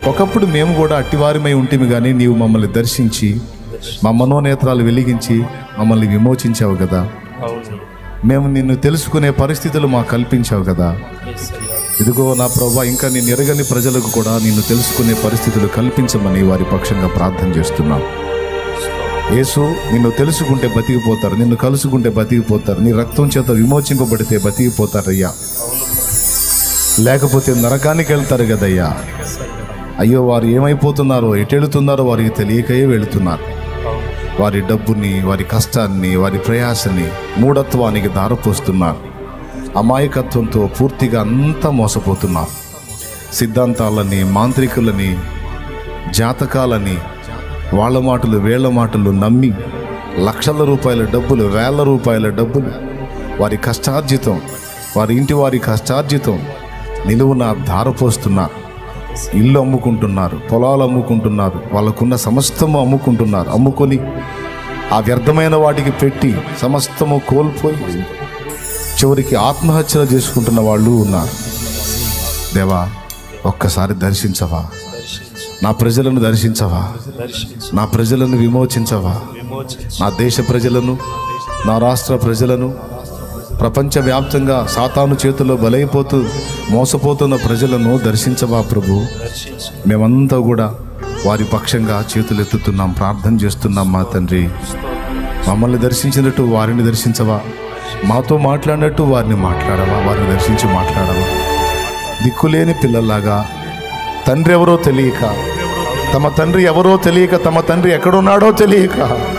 ఒకప్పుడు మేము కూడా అట్టివారిమై ఉంటిమి, కానీ నీవు మమ్మల్ని దర్శించి మా మనోనేత్రాలు వెలిగించి మమ్మల్ని విమోచించావు కదా. మేము నిన్ను తెలుసుకునే పరిస్థితులు మాకు కల్పించావు కదా. ఇదిగో నా ప్రభువా, ఇంకా నిన్ను ఎరగని ప్రజలకు కూడా నిన్ను తెలుసుకునే పరిస్థితులు కల్పించమని వారి పక్షంగా ప్రార్థన చేస్తున్నాం. యేసు, నిన్ను తెలుసుకుంటే బతికిపోతారు, నిన్ను కలుసుకుంటే బతికిపోతారు, నీ రక్తం చేత విమోచింపబడితే బతికిపోతారయ్యా, లేకపోతే నరకానికి వెళ్తారు కదయ్యా. అయ్యో, వారు ఏమైపోతున్నారో, ఎటెళ్తున్నారో వారికి తెలియకయే వెళుతున్నారు. వారి డబ్బుని, వారి కష్టాన్ని, వారి ప్రయాసని మూఢత్వానికి దారపోస్తున్నారు. అమాయకత్వంతో పూర్తిగా అంతా మోసపోతున్నారు. సిద్ధాంతాలని, మాంత్రికులని, జాతకాలని, వాళ్ళ మాటలు వీళ్ళ మాటలు నమ్మి లక్షల రూపాయల డబ్బులు, వేల రూపాయల డబ్బులు, వారి కష్టార్జితం, వారి ఇంటి వారి కష్టార్జితం నిలువున ధారపోస్తున్నారు. ఇల్లు అమ్ముకుంటున్నారు, పొలాలు అమ్ముకుంటున్నారు, వాళ్ళకున్న సమస్తము అమ్ముకుంటున్నారు. అమ్ముకొని ఆ వ్యర్థమైన వాటికి పెట్టి సమస్తము కోల్పోయి చివరికి ఆత్మహత్యలు చేసుకుంటున్న వాళ్ళు ఉన్నారు. దేవా, ఒక్కసారి దర్శించవా, నా ప్రజలను దర్శించవా, నా ప్రజలను విమోచించవా, నా దేశ ప్రజలను, నా రాష్ట్ర ప్రజలను, ప్రపంచవ్యాప్తంగా సాతాను చేతుల్లో బలైపోతూ మోసపోతున్న ప్రజలను దర్శించవా ప్రభు. మేమంతా కూడా వారి పక్షంగా చేతులెత్తుతున్నాం, ప్రార్థన చేస్తున్నాం. మా తండ్రి, మమ్మల్ని దర్శించినట్టు వారిని దర్శించవా, మాతో మాట్లాడినట్టు వారిని మాట్లాడవా, వారిని దర్శించి మాట్లాడవా. దిక్కులేని పిల్లల్లాగా తండ్రి ఎవరో తెలియక, తమ తండ్రి ఎవరో తెలియక, తమ తండ్రి ఎక్కడున్నాడో తెలియక,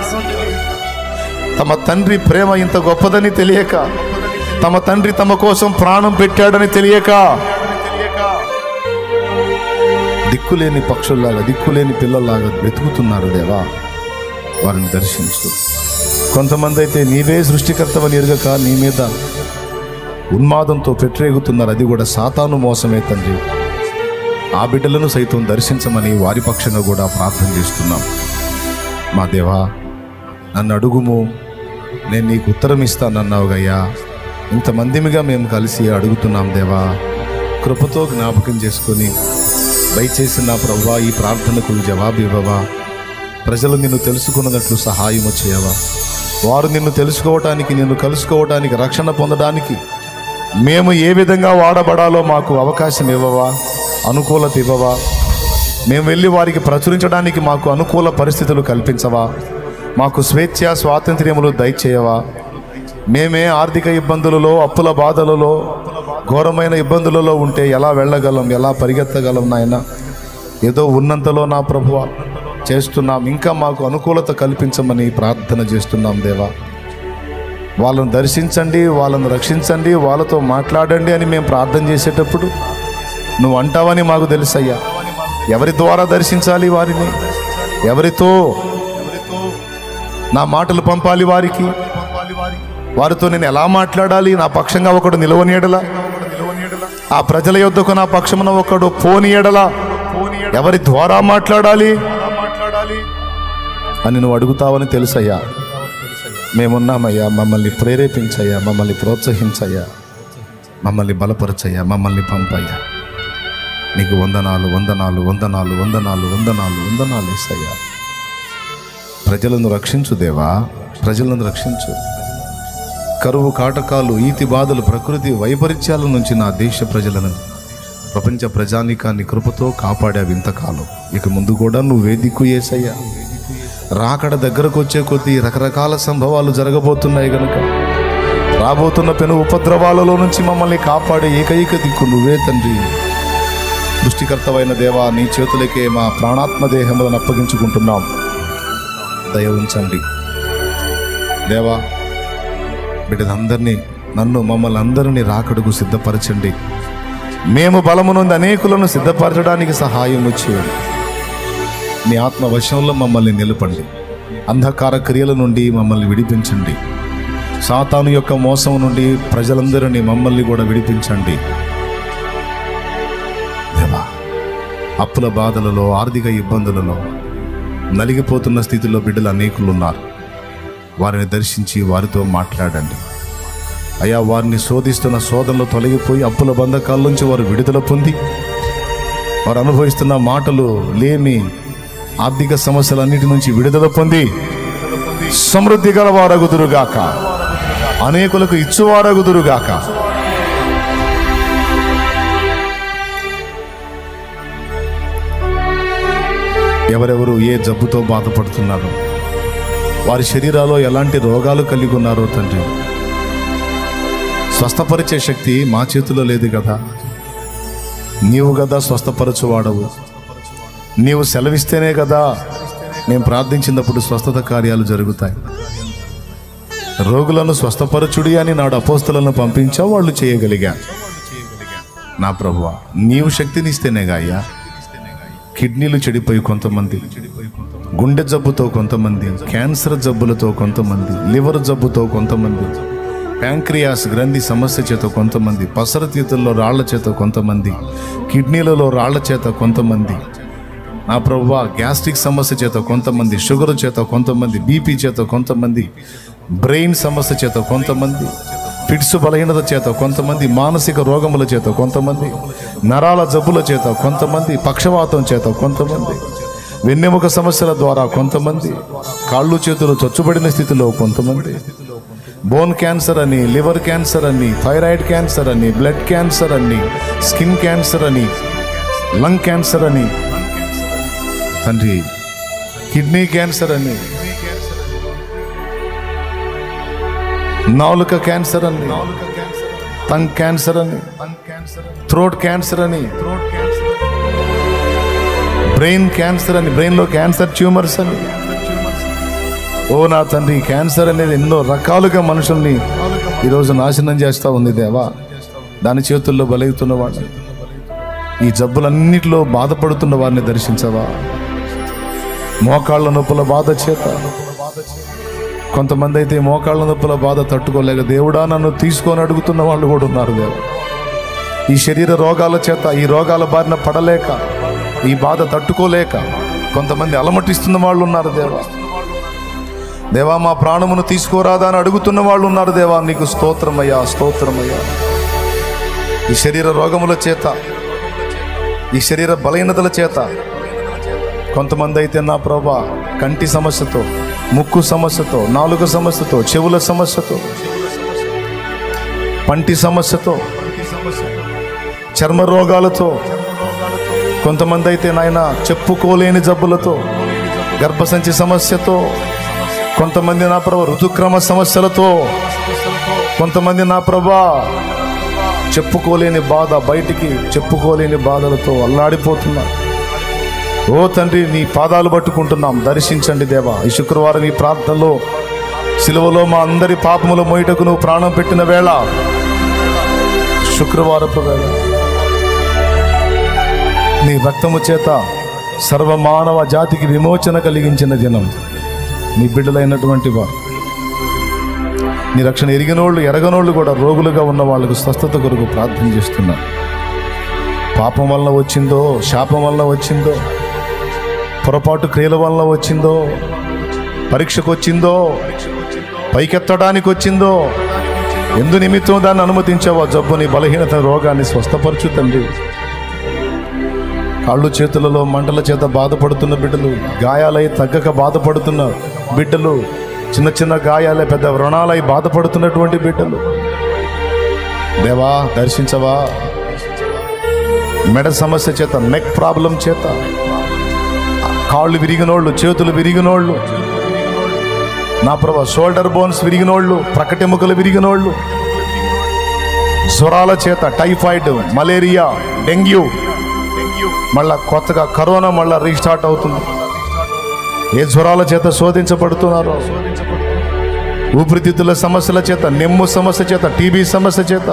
తమ తండ్రి ప్రేమ ఇంత గొప్పదని తెలియక, తమ తండ్రి తమ కోసం ప్రాణం పెట్టాడని తెలియక దిక్కులేని పక్షుల్లాగా, దిక్కులేని పిల్లల్లాగా వెతుకుతున్నారు. దేవా, వారిని దర్శించు. కొంతమంది అయితే నీవే సృష్టికర్తవని ఎరుగక నీ మీద ఉన్మాదంతో పెట్టరేగుతున్నారు. అది కూడా సాతాను మోసమే తండ్రి. ఆ బిడ్డలను సైతం దర్శించమని వారి పక్షంగా కూడా ప్రార్థన చేస్తున్నాం. మా దేవా, నన్ను అడుగుము, నేను నీకు ఉత్తరం ఇస్తానన్నావుగయ్యా. ఇంతమందిమిగా మేము కలిసి అడుగుతున్నాం దేవా. కృపతో జ్ఞాపకం చేసుకొని దయచేసి నా ప్రభువా, ఈ ప్రార్థనకు జవాబు ఇవ్వవా. ప్రజలు నిన్ను తెలుసుకున్నట్లు సహాయము చేయవా. వారు నిన్ను తెలుసుకోవటానికి, నిన్ను కలుసుకోవటానికి, రక్షణ పొందడానికి మేము ఏ విధంగా వాడబడాలో మాకు అవకాశం ఇవ్వవా, అనుకూలత ఇవ్వవా. మేము వెళ్ళి వారికి ప్రచురించడానికి మాకు అనుకూల పరిస్థితులు కల్పించవా. మాకు స్వేచ్ఛ, స్వాతంత్ర్యములు దయచేయవా. మేమే ఆర్థిక ఇబ్బందులలో, అప్పుల బాధలలో, ఘోరమైన ఇబ్బందులలో ఉంటే ఎలా వెళ్ళగలం, ఎలా పరిగెత్తగలం నాయన. ఏదో ఉన్నంతలో నా ప్రభువ చేస్తున్నాం. ఇంకా మాకు అనుకూలత కల్పించమని ప్రార్థన చేస్తున్నాం దేవా. వాళ్ళను దర్శించండి, వాళ్ళను రక్షించండి, వాళ్ళతో మాట్లాడండి అని మేము ప్రార్థన చేసేటప్పుడు నువ్వు అంటావని మాకు తెలుసయ్యా. ఎవరి ద్వారా దర్శించాలి వారిని, ఎవరితో నా మాటలు పంపాలి వారికి, వారితో నేను ఎలా మాట్లాడాలి, నా పక్షంగా ఒకడు నిలవనీయడలా, ఆ ప్రజల యొద్దకు నా పక్షమున ఒకడు పోనీయడలా, ఎవరి ద్వారా మాట్లాడాలి అని నువ్వు అడుగుతావని తెలుసయ్యా. మేమున్నామయ్యా, మమ్మల్ని ప్రేరేపించయ్యా, మమ్మల్ని ప్రోత్సహించయ్యా, మమ్మల్ని బలపరచయ్యా, మమ్మల్ని పంపయ్యా. నీకు వందనాలు, వందనాలు, వందనాలు, వందనాలు, వందనాలు, వందనాలు ఏసయ్యా. ప్రజలను రక్షించు దేవా, ప్రజలను రక్షించు. కరువు, కాటకాలు, ఈతి బాధలు, ప్రకృతి వైపరీత్యాల నుంచి నా దేశ ప్రజలను, ప్రపంచ ప్రజానీకాన్ని కృపతో కాపాడావు ఇంతకాలం. ఇక ముందు కూడా నువ్వే దిక్కు యేసయ్యా. రాకడ దగ్గరకు వచ్చే కొద్దీ రకరకాల సంభవాలు జరగబోతున్నాయి గనుక రాబోతున్న పెను ఉపద్రవాలలో నుంచి మమ్మల్ని కాపాడే ఏకైక దిక్కు నువ్వే తండ్రి. సృష్టికర్తవైన దేవా, నీ చేతులకే మా ప్రాణాత్మ దేహములను అప్పగించుకుంటున్నాం. దయ ఉంచండి దేవా. బిడ్డలందరినీ, నన్ను, మమ్మల్ని అందరినీ రాకడకు సిద్ధపరచండి. మేము బలము నుండి అనేకులను సిద్ధపరచడానికి సహాయం చేయండి. మీ ఆత్మ వశంలో మమ్మల్ని నిలపండి. అంధకార క్రియల నుండి మమ్మల్ని విడిపించండి. సాతాను యొక్క మోసం నుండి ప్రజలందరినీ, మమ్మల్ని కూడా విడిపించండి దేవా. అప్పుల బాధలలో, ఆర్థిక ఇబ్బందులలో నలిగిపోతున్న స్థితిలో బిడ్డలు అనేకులు ఉన్నారు. వారిని దర్శించి వారితో మాట్లాడండి అయ్యా. వారిని శోధిస్తున్న శోధనలు తొలగిపోయి అప్పుల బంధకాల నుంచి వారు విడుదల పొంది వారు అనుభవిస్తున్న మాటలు లేమి ఆర్థిక సమస్యలన్నిటి నుంచి విడుదల పొంది సమృద్ధి గలవారగుదురుగాక, అనేకులకు ఇచ్చువారగుదురుగాక. ఎవరెవరు ఏ జబ్బుతో బాధపడుతున్నారో, వారి శరీరాల్లో ఎలాంటి రోగాలు కలిగి ఉన్నారో తండ్రి, స్వస్థపరిచే శక్తి మా చేతిలో లేదు కదా. నీవు కదా స్వస్థపరచువాడవు. నీవు సెలవిస్తేనే కదా మేము ప్రార్థించినప్పుడు స్వస్థత కార్యాలు జరుగుతాయి. రోగులను స్వస్థపరచుడి అని నాడు అపోస్తలను పంపించావు, వాళ్ళు చేయగలిగారు. నా ప్రభువా, నీవు శక్తినిస్తేనేగా అయ్యా. కిడ్నీలు చెడిపోయి కొంతమంది, గుండె జబ్బుతో కొంతమంది, క్యాన్సర్ జబ్బులతో కొంతమంది, లివర్ జబ్బుతో కొంతమంది, ప్యాంక్రియాస్ గ్రంథి సమస్య చేత కొంతమంది, పసరతీతుల్లో రాళ్ల చేత కొంతమంది, కిడ్నీలలో రాళ్ల చేత కొంతమంది, నా ప్రభువా గ్యాస్ట్రిక్ సమస్య చేత కొంతమంది, షుగర్ చేత కొంతమంది, బీపీ చేత కొంతమంది, బ్రెయిన్ సమస్య చేత కొంతమంది, ఫిట్స్ బలహీనత చేత కొంతమంది, మానసిక రోగముల చేత కొంతమంది, నరాల జబ్బుల చేత కొంతమంది, పక్షవాతం చేత కొంతమంది, వెన్నెముక సమస్యల ద్వారా కొంతమంది, కాళ్ళు చేతులు చచ్చుబడిన స్థితిలో కొంతమంది, బోన్ క్యాన్సర్ అని, లివర్ క్యాన్సర్ అని, థైరాయిడ్ క్యాన్సర్ అని, బ్లడ్ క్యాన్సర్ అని, స్కిన్ క్యాన్సర్ అని, లంగ్ క్యాన్సర్ అని తండ్రి, కిడ్నీ క్యాన్సర్ అని, నాలుక క్యాన్సర్ అని, టంగ్ క్యాన్సర్ అని, థ్రోట్ క్యాన్సర్ అని, బ్రెయిన్ క్యాన్సర్ అని, బ్రెయిన్లో క్యాన్సర్ ట్యూమర్స్ అని. ఓ నా తండ్రి, క్యాన్సర్ అనేది ఎన్నో రకాలుగా మనుషుల్ని ఈరోజు నాశనం చేస్తూ ఉంది దేవా. దాని చేతుల్లో బలవుతున్న వాడిని, ఈ జబ్బులన్నిటిలో బాధపడుతున్న వారిని దర్శించవా. మోకాళ్ళ నొప్పుల బాధ చేత కొంతమంది అయితే మోకాళ్ళ నొప్పుల బాధ తట్టుకోలేక దేవుడా నన్ను తీసుకొని అడుగుతున్న వాళ్ళు కూడా ఉన్నారు దేవా. ఈ శరీర రోగాల చేత, ఈ రోగాల బారిన పడలేక, ఈ బాధ తట్టుకోలేక కొంతమంది అలమటిస్తున్న వాళ్ళు ఉన్నారు దేవా. దేవా మా ప్రాణమును తీసుకోరాదా అని అడుగుతున్న వాళ్ళు ఉన్నారు దేవా. నీకు స్తోత్రమయ్యా, స్తోత్రమయ్యా. ఈ శరీర రోగముల చేత, ఈ శరీర బలహీనతల చేత కొంతమంది అయితే నా ప్రభా కంటి సమస్యతో, ముక్కు సమస్యతో, నాలుక సమస్యతో, చెవుల సమస్యతో, పంటి సమస్యతో, చర్మ రోగాలతో, కొంతమంది అయితే నాయన చెప్పుకోలేని జబ్బులతో, గర్భసంచి సమస్యతో, కొంతమంది నా ప్రభా ఋతుక్రమ సమస్యలతో, కొంతమంది నా ప్రభా చెప్పుకోలేని బాధ, బయటికి చెప్పుకోలేని బాధలతో అల్లాడిపోతున్నారు. ఓ తండ్రి, నీ పాదాలు పట్టుకుంటున్నాం, దర్శించండి దేవా. ఈ శుక్రవారం ఈ ప్రార్థనలో సిలువలో మా అందరి పాపముల మోయుటకు నువ్వు ప్రాణం పెట్టిన వేళ, శుక్రవారపు వేళ నీ రక్తము చేత సర్వమానవ జాతికి విమోచన కలిగించిన దినం. నీ బిడ్డలైనటువంటి వారు, నీ రక్షణ ఎరిగినోళ్ళు ఎరగనోళ్ళు కూడా రోగులుగా ఉన్న వాళ్ళకు స్వస్థత కొరకు ప్రార్థన చేస్తున్నారు. పాపం వల్ల వచ్చిందో, శాపం వల్ల వచ్చిందో, పొరపాటు క్రియల వల్ల వచ్చిందో, పరీక్షకు వచ్చిందో, పైకెత్తడానికి వచ్చిందో, ఎందు నిమిత్తం దాన్ని అనుమతించావో జబ్బుని, బలహీనత, రోగాన్ని స్వస్థపరచు తండ్రి. కాళ్ళు చేతులలో మంటల చేత బాధపడుతున్న బిడ్డలు, గాయాలై తగ్గక బాధపడుతున్న బిడ్డలు, చిన్న చిన్న గాయాలే పెద్ద వ్రణాలై బాధపడుతున్నటువంటి బిడ్డలు దేవా దర్శించవా. మెడ సమస్య చేత, నెక్ ప్రాబ్లం చేత, కాళ్ళు విరిగినోళ్ళు, చేతులు విరిగినోళ్ళు, నా ప్రభా షోల్డర్ బోన్స్ విరిగినోళ్ళు, ప్రకటెముకలు విరిగినోళ్ళు, జ్వరాల చేత, టైఫాయిడ్, మలేరియా, డెంగ్యూ, మళ్ళా కొత్తగా కరోనా మళ్ళా రీస్టార్ట్ అవుతుంది. ఏ జ్వరాల చేత శోధించబడుతున్నారో, ఊపిరితిత్తుల సమస్యల చేత, నెమ్ము సమస్య చేత, టీబీ సమస్య చేత,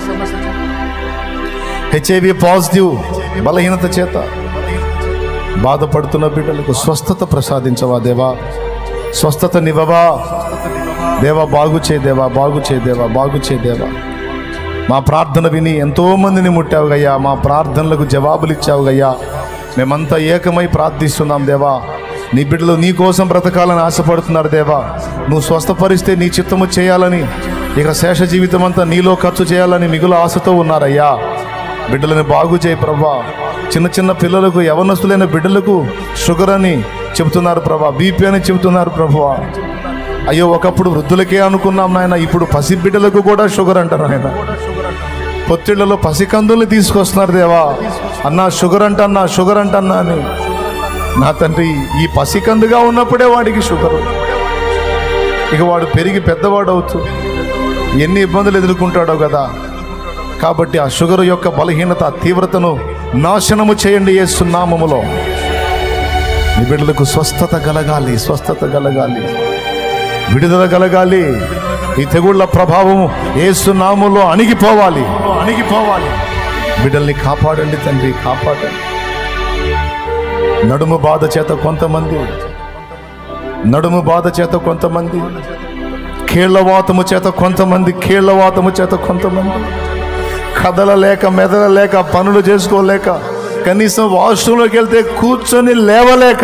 హెచ్ఐవి పాజిటివ్ బలహీనత చేత బాధపడుతున్న బిడ్డలకు స్వస్థత ప్రసాదించవా దేవా. స్వస్థత నివ్వవా దేవా. బాగు చేయదేవా, బాగు చేయదేవా, బాగు చేయదేవా. మా ప్రార్థన విని ఎంతోమందిని ముట్టావు గయ్యా. మా ప్రార్థనలకు జవాబులు ఇచ్చావు గయ్యా. మేమంతా ఏకమై ప్రార్థిస్తున్నాం దేవా. నీ బిడ్డలు నీ కోసం బ్రతకాలని ఆశపడుతున్నారు దేవా. నువ్వు స్వస్థపరిస్తే నీ చిత్తము చేయాలని, ఇక శేష జీవితం అంతా నీలో ఖర్చు చేయాలని మిగులు ఆశతో ఉన్నారయ్యా. బిడ్డలను బాగు చేయి ప్రభా. చిన్న చిన్న పిల్లలకు, యవనస్తులైన బిడ్డలకు షుగర్ అని చెబుతున్నారు ప్రభా, బీపీ అని చెబుతున్నారు ప్రభా. అయ్యో, ఒకప్పుడు వృద్ధులకే అనుకున్నాం నాయన, ఇప్పుడు పసి బిడ్డలకు కూడా షుగర్ అంటారు నాయన. పొత్తిళ్లలో పసికందుల్ని తీసుకొస్తున్నారు దేవా. అన్నా షుగర్ అంటన్నా, షుగర్ అంటన్నా అని. నా తండ్రి, ఈ పసికందుగా ఉన్నప్పుడే వాడికి షుగరు, ఇక వాడు పెరిగి పెద్దవాడు అవుతూ ఎన్ని ఇబ్బందులు ఎదుర్కొంటాడో కదా. కాబట్టి ఆ షుగర్ యొక్క బలహీనత, తీవ్రతను నాశనము చేయండి యేసు నామములో. నీ బిడ్డలకు స్వస్థత కలగాలి, స్వస్థత కలగాలి, విడుదల కలగాలి. ఈ తెగుళ్ళ ప్రభావము యేసు నామములో అణిగిపోవాలి, అణిగిపోవాలి. బిడ్డల్ని కాపాడండి తండ్రి, కాపాడండి. నడుము బాధ చేత కొంతమంది, నడుము బాధ చేత కొంతమంది, కీళ్లవాతము చేత కొంతమంది, కీళ్లవాతము చేత కొంతమంది, కదలలేక మెదలలేక, పనులు చేసుకోలేక, కనీసం వాష్రూమ్లోకి వెళ్తే కూర్చొని లేవలేక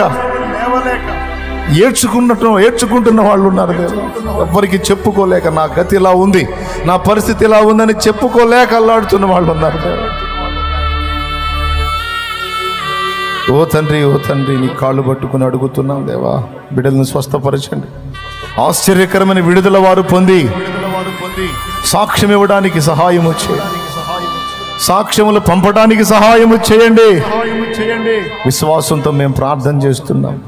ఏడ్చుకుంటున్న వాళ్ళు ఉన్నారు. ఎవ్వరికి చెప్పుకోలేక, నా గతి ఇలా ఉంది, నా పరిస్థితి ఇలా ఉందని చెప్పుకోలేక అల్లాడుతున్న వాళ్ళు ఉన్నారు. ఓ తండ్రి, ఓ తండ్రి, నీ కాళ్ళు పట్టుకుని అడుగుతున్నాం దేవా, బిడ్డలను స్వస్థపరచండి. ఆశ్చర్యకరమైన విడుదల వారు పొంది సాక్ష్యం ఇవ్వడానికి సహాయము చేయండి, సాక్ష్యములు పంపడానికి సహాయము చేయండి. విశ్వాసంతో మేము ప్రార్థన చేస్తున్నాం.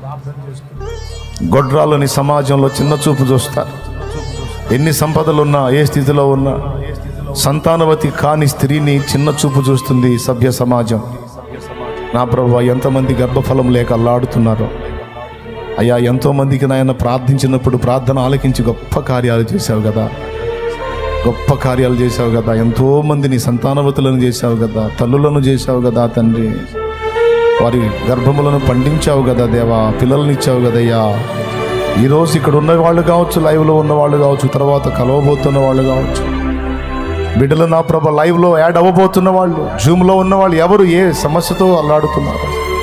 గొడ్రాలని సమాజంలో చిన్న చూపు చూస్తారు. ఎన్ని సంపదలున్నా, ఏ స్థితిలో ఉన్నా, సంతానవతి కాని స్త్రీని చిన్న చూపు చూస్తుంది సభ్య సమాజం. నా ప్రభువా, ఎంతమంది గర్భఫలం లేక అల్లాడుతున్నారో అయ్యా. ఎంతోమందికి నాయన ప్రార్థించినప్పుడు ప్రార్థన ఆలకించి గొప్ప కార్యాలు చేశావు కదా, గొప్ప కార్యాలు చేశావు కదా. ఎంతోమందిని సంతానవతులను చేశావు కదా, తల్లులను చేశావు కదా తండ్రి. వారి గర్భములను పండించావు కదా దేవా, పిల్లలను ఇచ్చావు కదయ్యా. ఈరోజు ఇక్కడ ఉన్న వాళ్ళు కావచ్చు, లైవ్లో ఉన్న వాళ్ళు కావచ్చు, తర్వాత కలవబోతున్న వాళ్ళు కావచ్చు, బిడ్డలు నా ప్రభ లైవ్లో యాడ్ అవ్వబోతున్న వాళ్ళు, జూమ్లో ఉన్న వాళ్ళు, ఎవరు ఏ సమస్యతో అల్లాడుతున్నారు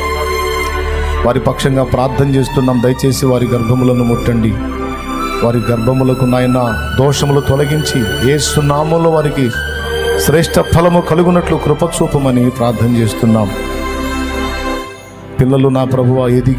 వారి పక్షంగా ప్రార్థన చేస్తున్నాం. దయచేసి వారి గర్భములను ముట్టండి, వారి గర్భములకు నాయన దోషములు తొలగించి యేసు నామములో వారికి శ్రేష్ఠ ఫలము కలుగునట్లు కృప చూపమని ప్రార్థన చేస్తున్నాం. పిల్లలు నా ప్రభువా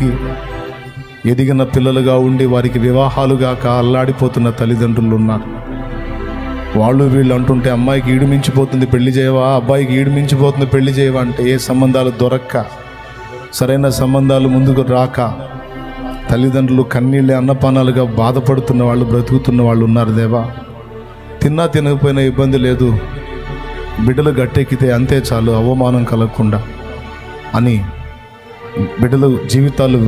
ఎదిగిన పిల్లలుగా ఉండి వారికి వివాహాలుగాక అల్లాడిపోతున్న తల్లిదండ్రులు ఉన్నారు. వాళ్ళు వీళ్ళు అంటుంటే అమ్మాయికి ఈడు మించిపోతుంది పెళ్లి చేయవా, అబ్బాయికి ఈడు మించిపోతుంది పెళ్లి చేయవా అంటే ఏ సంబంధాలు దొరక్క, సరైన సంబంధాలు ముందుకు రాక తల్లిదండ్రులు కన్నీళ్ళే అన్నపానాలుగా బాధపడుతున్న వాళ్ళు, బ్రతుకుతున్న వాళ్ళు ఉన్నారు దేవా. తిన్నా తినకపోయినా ఇబ్బంది లేదు, బిడ్డలు గట్టెక్కితే అంతే చాలు, అవమానం కలగకుండా అని బిడ్డలు జీవితాలు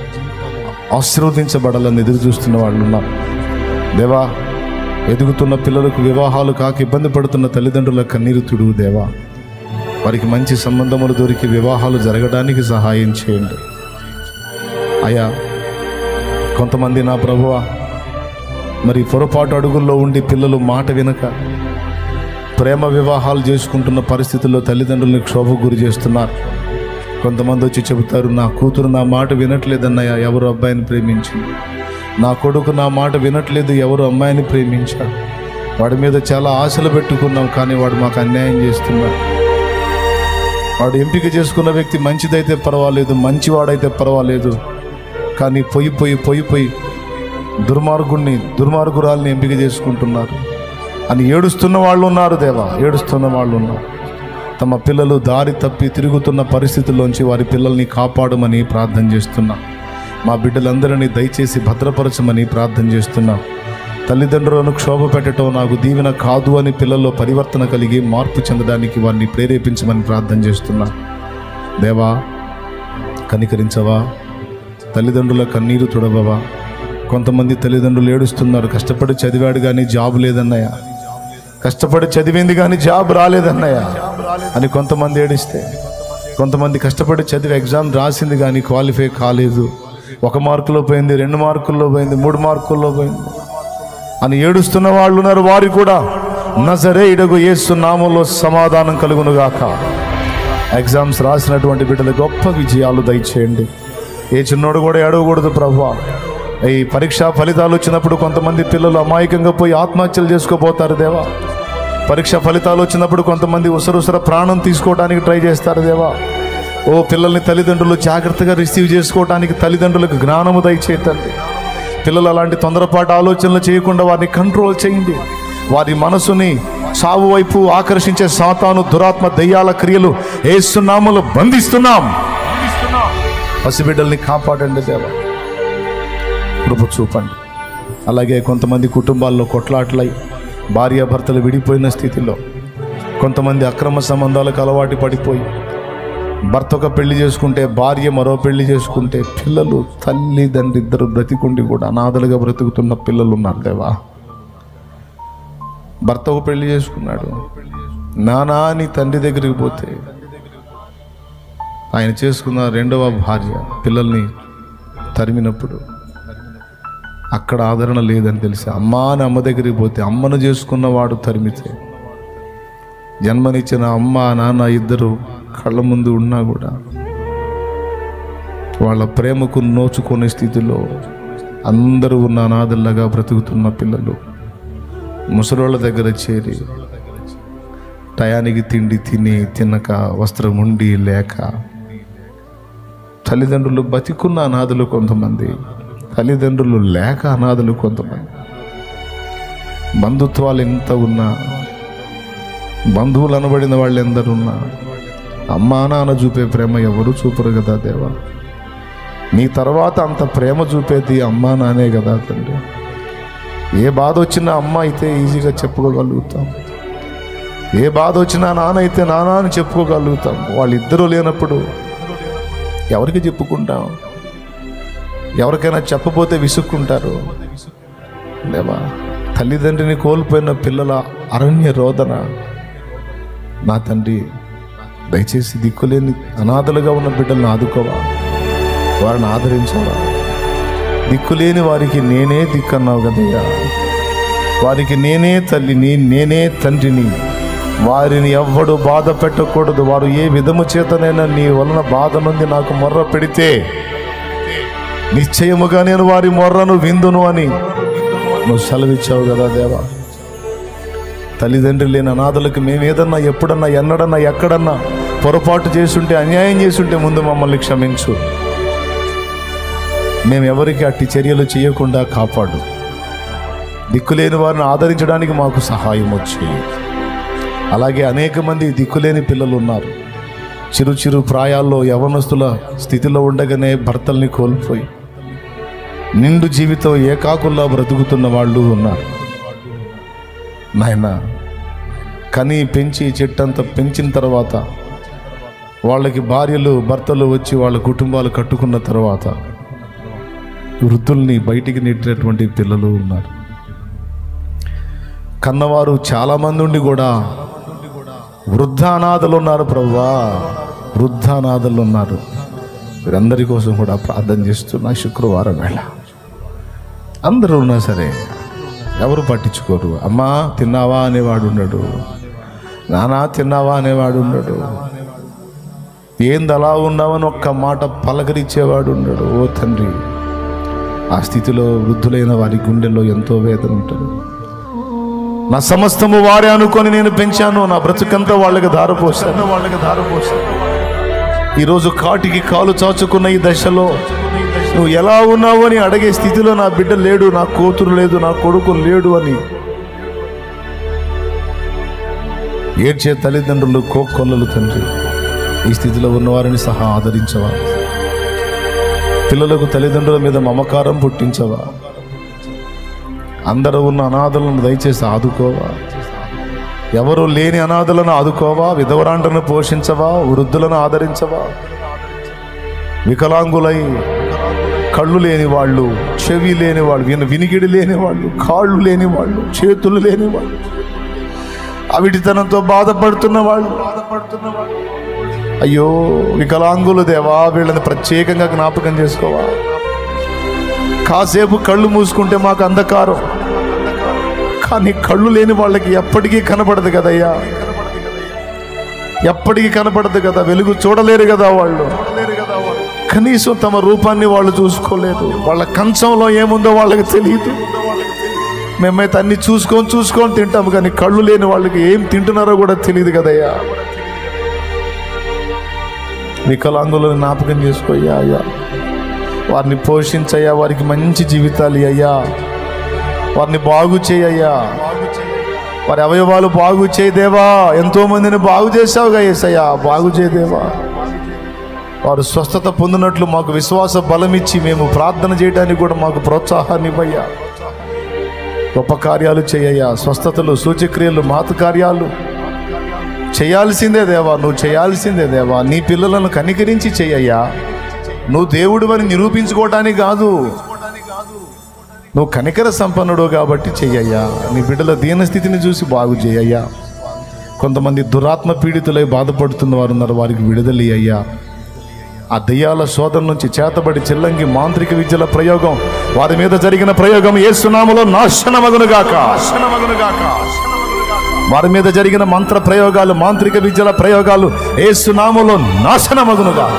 ఆశీర్వదించబడాలని ఎదురు చూస్తున్న వాళ్ళు ఉన్నారు దేవా. ఎదుగుతున్న పిల్లలకు వివాహాలు కాక ఇబ్బంది పడుతున్న తల్లిదండ్రుల కన్నీరు తుడువు దేవా. వారికి మంచి సంబంధములు దొరికి వివాహాలు జరగడానికి సహాయం చేయండి అయ్యా. కొంతమంది నా ప్రభువా మరి పొరపాటు అడుగుల్లో ఉండి పిల్లలు మాట వినక ప్రేమ వివాహాలు చేసుకుంటున్న పరిస్థితుల్లో తల్లిదండ్రులను క్షోభకు గురి చేస్తున్నారు. కొంతమంది వచ్చి చెబుతారు, నా కూతురు నా మాట వినట్లేదన్నయ్య, ఎవరు అబ్బాయిని ప్రేమించింది, నా కొడుకు నా మాట వినట్లేదు, ఎవరు అమ్మాయిని ప్రేమించారు, వాడి మీద చాలా ఆశలు పెట్టుకున్నాం కానీ వాడు మాకు అన్యాయం చేస్తున్నాడు. వాడు ఎంపిక చేసుకున్న వ్యక్తి మంచిదైతే పర్వాలేదు, మంచివాడైతే పర్వాలేదు, కానీ పోయి దుర్మార్గురాల్ని ఎంపిక చేసుకుంటున్నారు అని ఏడుస్తున్న వాళ్ళు ఉన్నారు దేవా, ఏడుస్తున్న వాళ్ళు ఉన్నారు. తమ పిల్లలు దారి తప్పి తిరుగుతున్న పరిస్థితుల్లోంచి వారి పిల్లల్ని కాపాడమని ప్రార్థన చేస్తున్నా. మా బిడ్డలందరినీ దయచేసి భద్రపరచమని ప్రార్థన చేస్తున్నా. తల్లిదండ్రులను క్షోభ పెట్టడం నాకు దీవెన కాదు అని పిల్లల్లో పరివర్తన కలిగి మార్పు చెందడానికి వారిని ప్రేరేపించమని ప్రార్థన చేస్తున్నా. దేవా కనికరించవా, తల్లిదండ్రుల కన్నీరు తుడవవా. కొంతమంది తల్లిదండ్రులు ఏడుస్తున్నారు, కష్టపడి చదివాడు కానీ జాబ్ లేదన్నయ్య, కష్టపడి చదివింది కానీ జాబ్ రాలేదన్నయ్య అని కొంతమంది ఏడిస్తే, కొంతమంది కష్టపడి చదివి ఎగ్జామ్ రాసింది కానీ క్వాలిఫై కాలేదు, 1 మార్కులో పోయింది, 2 మార్కుల్లో పోయింది, 3 మార్కుల్లో పోయింది అని ఏడుస్తున్న వాళ్ళు ఉన్నారు. వారు కూడా నజరేయుడగు యేసు నామములో సమాధానం కలుగునుగాక. ఎగ్జామ్స్ రాసినటువంటి బిడ్డలు గొప్ప విజయాలు దయచేయండి. ఏ చిన్నోడు కూడా ఏడవకూడదు ప్రభువా. ఈ పరీక్షా ఫలితాలు వచ్చినప్పుడు కొంతమంది పిల్లలు అమాయకంగా పోయి ఆత్మహత్యలు చేసుకోబోతారు దేవా. పరీక్ష ఫలితాలు వచ్చినప్పుడు కొంతమంది ఉసరుసర ప్రాణం తీసుకోవడానికి ట్రై చేస్తారు దేవా. ఓ పిల్లల్ని తల్లిదండ్రులు జాగ్రత్తగా రిసీవ్ చేసుకోవడానికి తల్లిదండ్రులకు జ్ఞానము దయచేయండి. పిల్లలు అలాంటి తొందరపాటు ఆలోచనలు చేయకుండా వారిని కంట్రోల్ చేయండి. వారి మనసుని సావు వైపు ఆకర్షించే సాతాను దురాత్మ దయ్యాల క్రియలు యేసు నామములో బంధిస్తున్నాం. పసిబిడ్డల్ని కాపాడండి దేవా, కృప చూపండి. అలాగే కొంతమంది కుటుంబాల్లో కొట్లాటలై భార్యాభర్తలు విడిపోయిన స్థితిలో, కొంతమంది అక్రమ సంబంధాలకు అలవాటు పడిపోయి భర్త ఒక పెళ్లి చేసుకుంటే భార్య మరో పెళ్లి చేసుకుంటే పిల్లలు తల్లిదండ్రులు ఇద్దరు బ్రతికుండి కూడా అనాథలుగా బ్రతుకుతున్న పిల్లలు ఉన్నారు దేవా. భర్త ఒక పెళ్లి చేసుకున్నాడు, నానా అని తండ్రి దగ్గరికి పోతే ఆయన చేసుకున్న రెండవ భార్య పిల్లల్ని తరిమినప్పుడు అక్కడ ఆదరణ లేదని తెలిసి అమ్మా అని అమ్మ దగ్గరికి పోతే అమ్మను చేసుకున్నవాడు తరిమితే జన్మనిచ్చిన అమ్మ నాన్న ఇద్దరు కళ్ళ ముందు ఉన్నా కూడా వాళ్ళ ప్రేమకు నోచుకునే స్థితిలో అందరూ ఉన్న అనాథల్లాగా బ్రతుకుతున్న పిల్లలు ముసలోళ్ళ దగ్గర చేరి టయానికి తిండి తిని తినక వస్త్రం ఉండి లేక తల్లిదండ్రులు బతికున్న అనాథలు కొంతమంది, తల్లిదండ్రులు లేక అనాథలు కొంతమంది. బంధుత్వాలు ఎంత ఉన్నా, బంధువులు అనబడిన వాళ్ళు ఎందరున్నా అమ్మా నాన్న చూపే ప్రేమ ఎవరు చూపరు కదా దేవా. నీ తర్వాత అంత ప్రేమ చూపేది అమ్మా నానే కదా తండ్రి. ఏ బాధ వచ్చినా అమ్మ అయితే ఈజీగా చెప్పుకోగలుగుతాం, ఏ బాధ వచ్చినా నాన్న అయితే నాన్న అని చెప్పుకోగలుగుతాం. వాళ్ళిద్దరూ లేనప్పుడు ఎవరికి చెప్పుకుంటాం? ఎవరికైనా చెప్పపోతే విసుక్కుంటారు దేవా. తల్లిదండ్రిని కోల్పోయిన పిల్లల అరణ్య రోదన నా తండ్రి, దయచేసి దిక్కులేని అనాథలుగా ఉన్న బిడ్డలను ఆదుకోవా, వారిని ఆదరించవా. దిక్కులేని వారికి నేనే దిక్కన్నావు కదయ్యా. వారికి నేనే తల్లిని, నేనే తండ్రిని. వారిని ఎవ్వడు బాధ పెట్టకూడదు. వారు ఏ విధము చేతనైనా నీ వలన బాధ నుండి నాకు మొర్ర పెడితే నిశ్చయముగా నేను వారి మొర్రను విందును అని నువ్వు సెలవిచ్చావు కదా దేవా. తల్లిదండ్రి లేని అనాథలకు మేము ఏదన్నా ఎప్పుడన్నా ఎన్నడన్నా ఎక్కడన్నా పొరపాటు చేసుంటే, అన్యాయం చేసుంటే ముందు మమ్మల్ని క్షమించు. మేము ఎవరికి అట్టి చర్యలు చేయకుండా కాపాడు. దిక్కులేని వారిని ఆదరించడానికి మాకు సహాయం వచ్చి. అలాగే అనేక మంది దిక్కులేని పిల్లలు ఉన్నారు. చిరు చిరు ప్రాయాల్లో యవనస్తుల స్థితిలో ఉండగానే భర్తల్ని కోల్పోయి నిండు జీవితం ఏకాకుల్లా బ్రతుకుతున్న వాళ్ళు ఉన్నారు. నాయన, కని పెంచి చెట్టంతా పెంచిన తర్వాత వాళ్ళకి భార్యలు భర్తలు వచ్చి వాళ్ళ కుటుంబాలు కట్టుకున్న తర్వాత వృద్ధుల్ని బయటికి నెట్టినటువంటి పిల్లలు ఉన్నారు. కన్నవారు చాలామంది ఉండి కూడా వృద్ధ అనాథలు ఉన్నారు ప్రభువా, వృద్ధ అనాథలు ఉన్నారు. వీరందరి కోసం కూడా ప్రార్థన చేస్తున్నా. శుక్రవారం వేళ అందరూ ఉన్నా సరే ఎవరు పట్టించుకోరు. అమ్మా తిన్నావా అనేవాడు ఉండడు, నానా తిన్నావా అనేవాడు ఉండడు, ఏంది అలా ఉన్నావని ఒక్క మాట పలకరించేవాడు ఉండడు. ఓ తండ్రి, ఆ స్థితిలో వృద్ధులైన వారి గుండెల్లో ఎంతో వేదన ఉంటుంది. నా సమస్తము వారే అనుకొని నేను పెంచాను, నా బ్రతుకంతా వాళ్ళకి ధారపోసాను. ఈరోజు కాటికి కాలు చాచుకున్న ఈ దశలో నువ్వు ఎలా ఉన్నావు అని అడిగే స్థితిలో నా బిడ్డ లేడు, నా కూతురు లేదు, నా కొడుకు లేడు అని ఏడ్చే తల్లిదండ్రులు కోకొల్లలు తండ్రి. ఈ స్థితిలో ఉన్నవారిని సహా ఆదరించవా. పిల్లలకు తల్లిదండ్రుల మీద మమకారం పుట్టించవా. అందరూ ఉన్న అనాథలను దయచేసి ఆదుకోవా. ఎవరు లేని అనాథలను ఆదుకోవా. విధవరాండ్రను పోషించవా. వృద్ధులను ఆదరించవా. వికలాంగులై కళ్ళు లేని వాళ్ళు, చెవి లేని వాళ్ళు, వినికిడి లేని వాళ్ళు, కాళ్ళు లేని వాళ్ళు, చేతులు లేని వాళ్ళు, అవిటితనంతో బాధపడుతున్న వాళ్ళు, అయ్యో వికలాంగులు దేవా, వీళ్ళని ప్రత్యేకంగా జ్ఞాపకం చేసుకోవా. కాసేపు కళ్ళు మూసుకుంటే మాకు అంధకారం, కానీ కళ్ళు లేని వాళ్ళకి ఎప్పటికీ కనపడదు కదయ్యా, ఎప్పటికీ కనపడదు కదా. వెలుగు చూడలేరు కదా వాళ్ళు. కనీసం తమ రూపాన్ని వాళ్ళు చూసుకోలేదు. వాళ్ళ కంచంలో ఏముందో వాళ్ళకి తెలియదు. మేమైతే అన్ని చూసుకొని తింటాము, కానీ కళ్ళు లేని వాళ్ళకి ఏం తింటున్నారో కూడా తెలియదు కదయ్యా. వికలాంగులను జ్ఞాపకం చేసుకోయ్యా అయ్యా, వారిని పోషించయ్యా, వారికి మంచి జీవితాలు అయ్యా, వారిని బాగు చేయయ్యా, వారి అవయవాలు బాగు చేయదేవా. ఎంతోమందిని బాగు చేసావుగా యేసయ్యా, బాగు చేయదేవా. వారు స్వస్థత పొందినట్లు మాకు విశ్వాస బలం ఇచ్చి మేము ప్రార్థన చేయడానికి కూడా మాకు ప్రోత్సాహాన్ని ఇవ్వయ్యా. గొప్ప కార్యాలు చేయయ్యా, స్వస్థతలు, సూచక్రియలు, మాతృ కార్యాలు చేయాల్సిందే దేవా, నువ్వు చేయాల్సిందే దేవా. నీ పిల్లలను కనికరించి చెయ్యయ్యా. నువ్వు దేవుడు అని నిరూపించుకోవటానికి కాదు, నువ్వు కనికర సంపన్నుడు కాబట్టి చెయ్యయ్యా. నీ బిడ్డల దీనస్థితిని చూసి బాగు చేయయ్యా. కొంతమంది దురాత్మ పీడితులై బాధపడుతున్న వారు ఉన్నారు, వారికి విడుదల అయ్యా. ఆ దయ్యాల శోధన నుంచి చేతబడి చిల్లంగి మాంత్రిక విద్యల ప్రయోగం, వారి మీద జరిగిన ప్రయోగం యేసు నామములో నాశనమగునుగాక. వారి మీద జరిగిన మంత్ర ప్రయోగాలు, మాంత్రిక విద్యల ప్రయోగాలు యేసు నామములో నాశనమగునుగాక.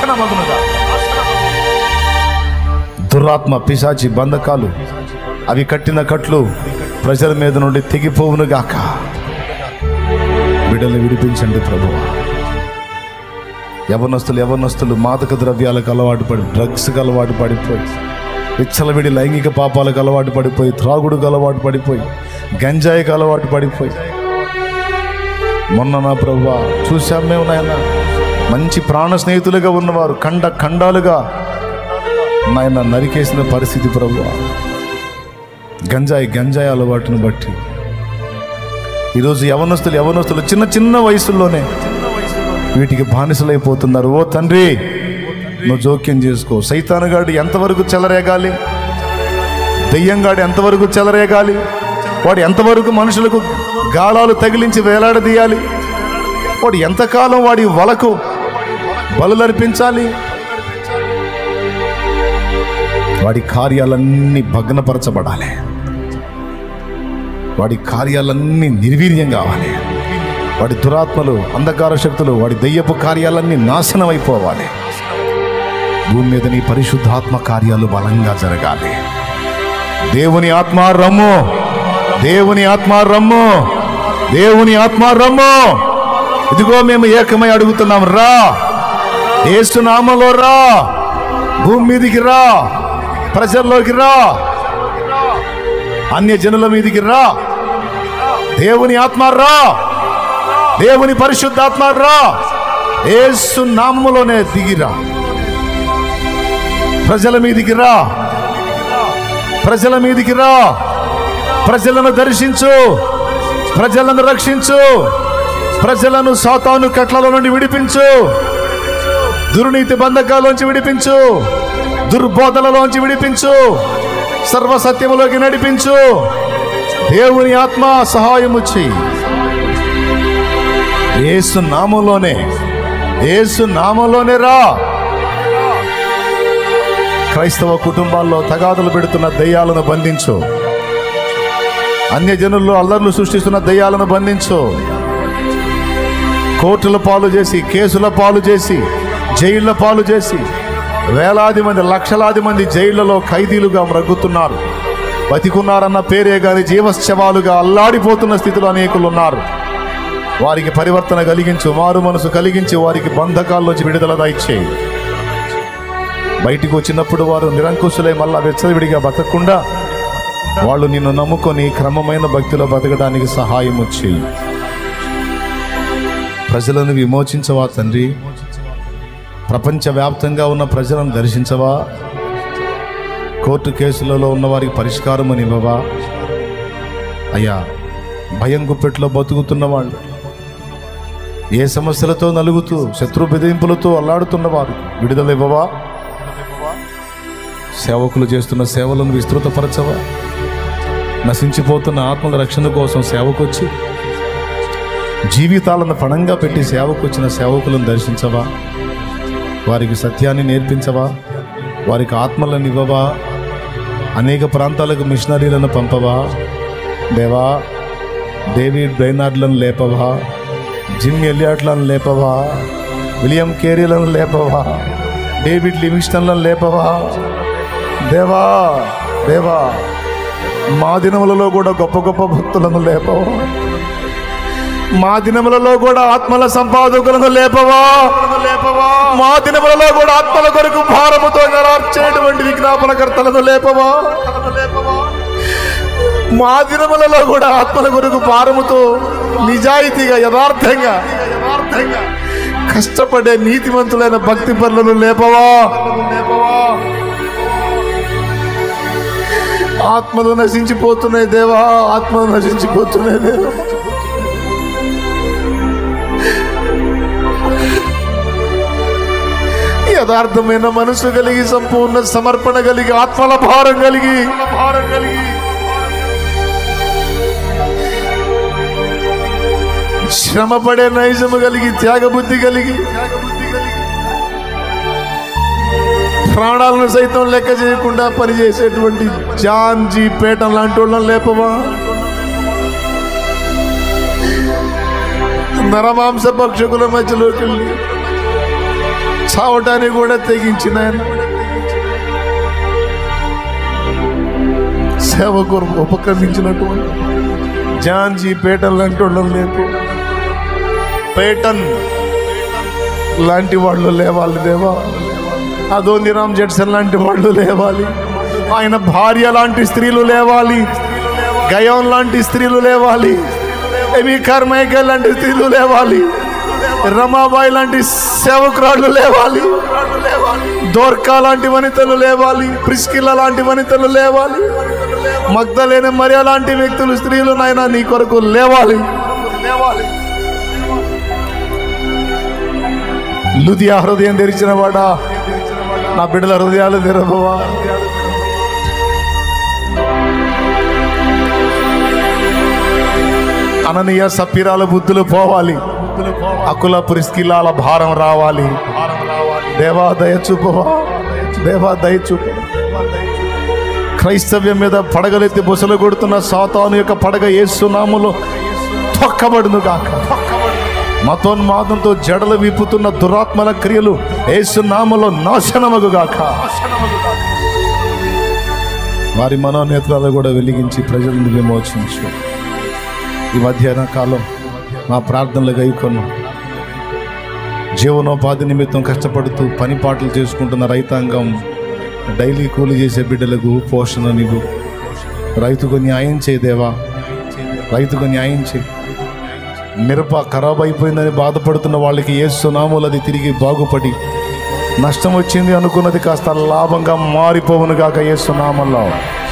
దురాత్మ పిశాచి బంధకాలు, అవి కట్టిన కట్లు ప్రజల మీద నుండి తెగిపోవునుగాక. బిడ్డలు విడిపించండి ప్రభువా. యవనస్తులు మాదక ద్రవ్యాలకు అలవాటు పడి, డ్రగ్స్కి అలవాటు పడిపోయి, విచ్చలవిడి లైంగిక పాపాలకు అలవాటు పడిపోయి, త్రాగుడుకు అలవాటు పడిపోయి, గంజాయికి అలవాటు పడిపోయి, మొన్న నా ప్రభువా చూసాం మేము నాయన, మంచి ప్రాణ స్నేహితులుగా ఉన్నవారు ఖండాలుగా నాయన నరికేసిన పరిస్థితి ప్రభువా. గంజాయి అలవాటును బట్టి ఈరోజు యవనస్తులు చిన్న వయసుల్లోనే వీటికి బానిసలైపోతున్నారు. ఓ తండ్రి, నువ్వు జోక్యం చేసుకో. సైతానుగాడు ఎంతవరకు చెలరేగాలి, దెయ్యంగాడు ఎంతవరకు చెలరేగాలి, వాడు ఎంతవరకు మనుషులకు గాళాలు తగిలించి వేలాడదీయాలి, వాడు ఎంతకాలం వాడి వలకు బలులర్పించాలి, వాడి కార్యాలన్నీ భగ్నపరచబడాలి, వాడి కార్యాలన్నీ నిర్వీర్యం కావాలి, వాడి దురాత్మలు, అంధకార శక్తులు, వాడి దయ్యపు కార్యాలన్నీ నాశనం అయిపోవాలి. భూమి మీద నీ పరిశుద్ధాత్మ కార్యాలు బలంగా జరగాలి. దేవుని ఆత్మ రమ్ము, దేవుని ఆత్మ రమ్ము, దేవుని ఆత్మ రమ్ము. ఇదిగో మేము ఏకమై అడుగుతున్నాం, రా యేసు నామములో రా, భూమి మీదికి రా, ప్రజల్లోకి రా, అన్య జనుల మీదికి రా. దేవుని ఆత్మ రా, దేవుని పరిశుద్ధాత్మ రా, యేసు నామములోనే దిగిరా. ప్రజల మీదికి రా, ప్రజల మీదికి రా, ప్రజలను దర్శించు, ప్రజలను రక్షించు, ప్రజలను సాతాను కట్లలో నుండి విడిపించు, దుర్నీతి బంధకాల్లోంచి విడిపించు, దుర్బోధనలోంచి విడిపించు, సర్వసత్యములోకి నడిపించు. దేవుని ఆత్మ సహాయము చెయ్యి. యేసు నామములోనే రా. క్రైస్తవ కుటుంబాల్లో తగాదులు పెడుతున్న దయ్యాలను బంధించు, అన్యజనుల్లో అల్లర్లు సృష్టిస్తున్న దయ్యాలను బంధించు. కోర్టుల పాలు చేసి, కేసుల పాలు చేసి, జైళ్ల పాలు చేసి, వేలాది మంది, లక్షలాది మంది జైళ్లలో ఖైదీలుగా మ్రగ్గుతున్నారు. బతికున్నారన్న పేరే గాని జీవశవాలుగా అల్లాడిపోతున్న స్థితిలో అనేకులు ఉన్నారు. వారికి పరివర్తన కలిగించు, మారు మనసు కలిగించి, వారికి బంధకాల్లోంచి విడుదల దయచేయి. బయటికి వచ్చినప్పుడు వారు నిరంకుశులై మళ్ళా వెచ్చవిడిగా బతకకుండా వాళ్ళు నిన్ను నమ్ముకొని క్రమమైన భక్తిలో బతకడానికి సహాయం చేయి. ప్రజలను విమోచించవా తండ్రి, ప్రపంచవ్యాప్తంగా ఉన్న ప్రజలను దర్శించవా, కోర్టు కేసులలో ఉన్న వారికి పరిష్కారం అని ఇవ్వవా అయ్యా. భయం గుప్పెట్లో బతుకుతున్న వాళ్ళు, ఏ సమస్యలతో నలుగుతూ శత్రు బెదిరింపులతో అల్లాడుతున్నవారు విడుదల ఇవ్వవా. సేవకులు చేస్తున్న సేవలను విస్తృతపరచవా. నశించిపోతున్న ఆత్మల రక్షణ కోసం సేవకొచ్చి జీవితాలను పణంగా పెట్టి సేవకొచ్చిన సేవకులను దర్శించవా. వారికి సత్యాన్ని నేర్పించవా, వారికి ఆత్మలను ఇవ్వవా. అనేక ప్రాంతాలకు మిషనరీలను పంపవా దేవా. డేవిడ్ బ్రైనార్డ్లను లేపవా, జిమ్ ఎలియాట్లను లేపవా, విలియం కేరీలను లేపవా, డేవిడ్ లివింగ్స్టన్లను లేపవా దేవా. దేవా మా దినములలో కూడా గొప్ప గొప్ప భక్తులను లేపవా, మా దినములలో కూడా ఆత్మల సంపాదకులను లేపవా, మా దినములలో కూడా ఆత్మల కొరకు భారముతో నెరవేర్చేటువంటి విజ్ఞాపనకర్తలను లేపవా, మా దినములలో కూడా ఆత్మల కొరకు భారముతో నిజాయితీగా యథార్థంగా కష్టపడే నీతిమంతులైన భక్తి పరులను లేపవా. ఆత్మలు నశించిపోతున్నాయి దేవా, ఆత్మలు నశించిపోతున్నాయి దేవా. యథార్థమైన మనసు కలిగి, సంపూర్ణ సమర్పణ కలిగి, ఆత్మల భారం కలిగి శ్రమపడే నైజము కలిగి, త్యాగబుద్ధి కలిగి, ప్రాణాలను సైతం లెక్క చేయకుండా పనిచేసేటువంటి జాన్ జీ పేటన్ లాంటి వాళ్ళని లేపవా. నరమాంస భక్షకుల మధ్యలోకి వెళ్ళి చావటానికి కూడా తెగించిన సేవ కొరకు ఉపక్రమించినటువంటి జాన్ జీ పేటన్ లాంటి వాళ్ళని లేపు. పేటన్ లాంటి వాళ్ళు లేవాలి దేవా. అదోనిరామ్ జెట్సన్ లాంటి వాళ్ళు లేవాలి. ఆయన భార్య లాంటి స్త్రీలు లేవాలి. గయోన్ లాంటి స్త్రీలు లేవాలి. ఎమీ కార్మైకేల్ లాంటి స్త్రీలు లేవాలి. రమాబాయి లాంటి సేవకురాళ్ళు లేవాలి. దోర్కా లాంటి వనితలు లేవాలి. ప్రిస్కిల్లా లాంటి వనితలు లేవాలి. మగ్దలేని మరియా లాంటి వ్యక్తులు, స్త్రీలు నాయనా నీ కొరకు లేవాలి. లుదియా హృదయం తెరిచిన వాడా, నా బిడ్డల హృదయాలు తెరవవా. అననీయ సప్పిరాల బుద్ధులు పోవాలి. అకుల ప్రిస్కిల్లాల భారం రావాలి. దేవా దయ చూపవా, దేవా దయ చూప. క్రైస్తవ్యం మీద పడగలెత్తి బుసలు కొడుతున్న సాతాను యొక్క పడగ యేసు నామములో తొక్కబడును గాక. మతోన్మాదంతో జడలు విప్పుతున్న దురాత్మల క్రియలు యేసు నామములో నాశనమగు గాక. వారి మనోనేత్రాలు కూడా వెలిగించి ప్రజలను విమోచించు. ఈ మధ్యాహ్న కాలం మా ప్రార్థనలు గైకొను. జీవనోపాధి నిమిత్తం కష్టపడుతూ పని పాటలు చేసుకుంటున్న రైతాంగం, డైలీ కూలి చేసే బిడ్డలకు పోషణ నీవు. రైతుకు న్యాయం చేయదేవా, రైతుకు న్యాయం చేయి. మిరప ఖరాబ్ అయిపోయిందని బాధపడుతున్న వాళ్ళకి యేసు నామములో అది తిరిగి బాగుపడి నష్టం వచ్చింది అనుకున్నది కాస్త లాభంగా మారిపోవును గాక యేసు నామములో.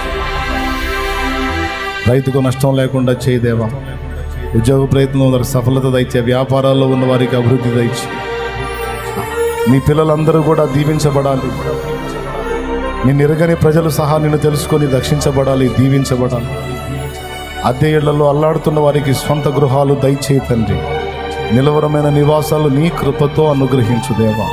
రైతుకు నష్టం లేకుండా చేయదేవా. ఉద్యోగ ప్రయత్నంలో సఫలత దయచే, వ్యాపారాల్లో ఉన్న వారికి అభివృద్ధి దయచే. నీ పిల్లలందరూ కూడా దీవించబడాలి. నీ నిరగని ప్రజలు సహా నిన్ను తెలుసుకొని రక్షించబడాలి, దీవించబడాలి. అద్దె ఇళ్లలో అల్లాడుతున్న వారికి స్వంత గృహాలు దయచేయి తండ్రి. నిలవరమైన నివాసాలు నీ కృపతో అనుగ్రహించు దేవా.